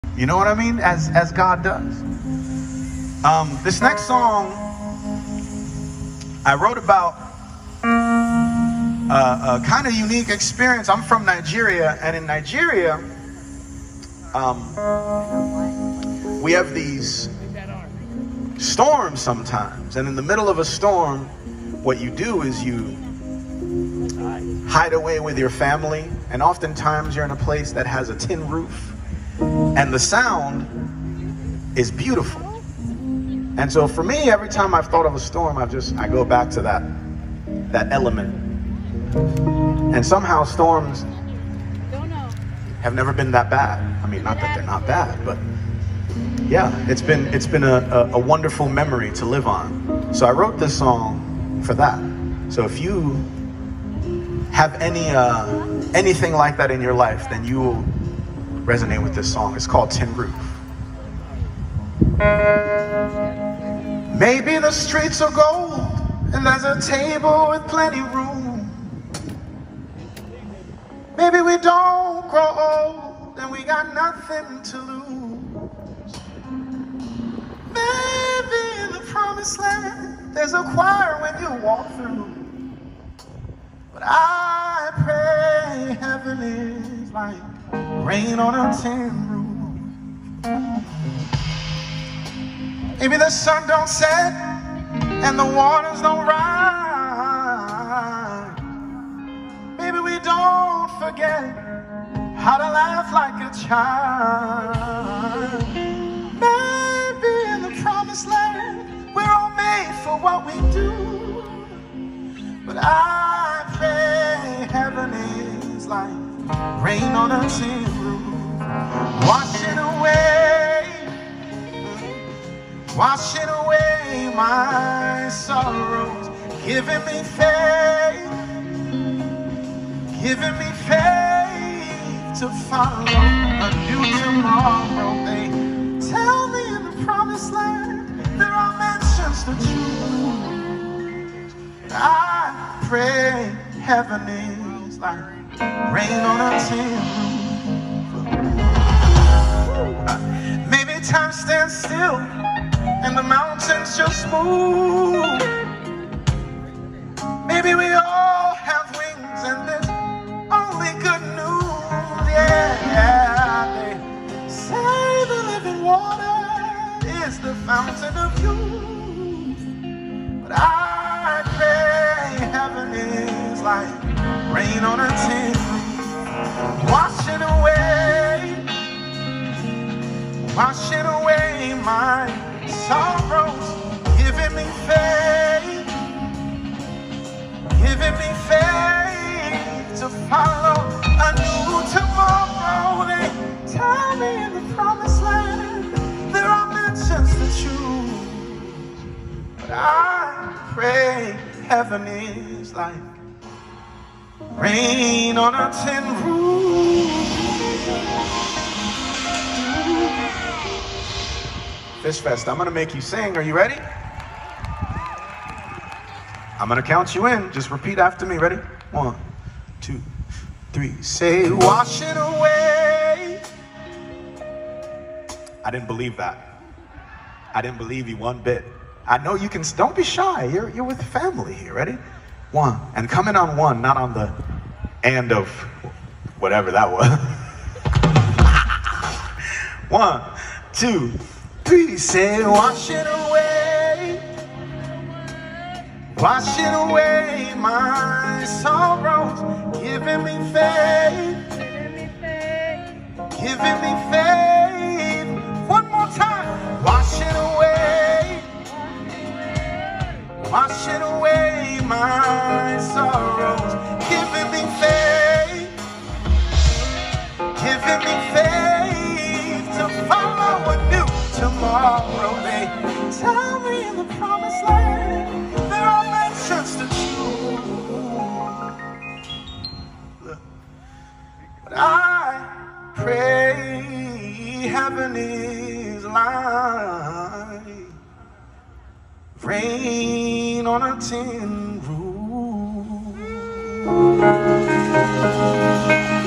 You know what I mean? As God does. This next song I wrote about a kind of unique experience. I'm from Nigeria, and in Nigeria, we have these storms sometimes. And in the middle of a storm, what you do is you hide away with your family, and oftentimes you're in a place that has a tin roof, and the sound is beautiful. And so for me, every time I've thought of a storm, I go back to that element. And somehow storms have never been that bad. I mean, not that they're not bad, but yeah, it's been a wonderful memory to live on. So I wrote this song for that. So if you have anything like that in your life, then you will resonate with this song. It's called Tin Roof. Maybe the streets are gold and there's a table with plenty room. Maybe we don't grow old and we got nothing to lose. Maybe in the promised land there's a choir when you walk through. But I pray heaven is like rain on a tin roof. Maybe the sun don't set and the waters don't rise. Maybe we don't forget how to laugh like a child. Maybe in the promised land we're all made for what we do. But I pray heaven is like rain on a tin roof, washing away my sorrows, giving me faith to follow a new tomorrow. They tell me in the promised land there are mansions to choose. I pray heaven is like rain on a tin roof. Maybe time stands still and the mountains just move. Maybe we all have wings and there's only good news. Yeah, they say the living water is the fountain of youth. But I pray heaven is like rain on a tin roof, washing away my sorrows, giving me faith to follow a new tomorrow. They tell me in the promised land there are mansions to choose. But I pray heaven is like rain on a tin roof. Fish Fest, I'm gonna make you sing. Are you ready? I'm gonna count you in. Just repeat after me. Ready? 1, 2, 3. Say, wash it away. I didn't believe that. I didn't believe you one bit. I know you can. Don't be shy. You're with family here. Ready? 1. And come in on 1, not on the end of whatever that was. 1, 2, 3. Say, wash it away my sorrows, giving me faith. One more time. Wash it away my sorrows, giving me faith to follow a new tomorrow. They tell me in the promised land there are mansions to choose. But I pray heaven is like rain on a tin roof.